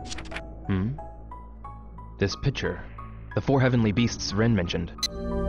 Hmm? This picture. The four heavenly beasts Ren mentioned.